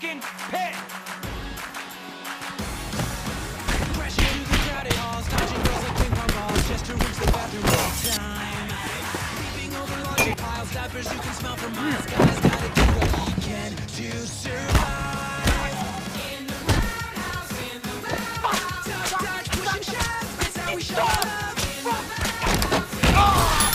fucking pit! Crashing through the crowded halls, dodging girls like ping pong balls, just to reach the bathroom on time. Leaping over laundry piles, diapers you can smell from miles. Guys gotta do what he can to survive.